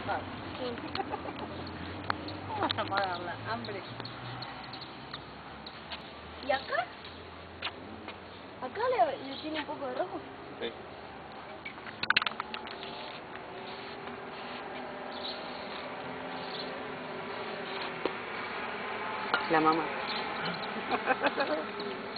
pasar. ¿Cómo vas a pagarla? Hambre. ¿Y acá? ¿Acá le tiene un poco de rojo? Sí. La mamá.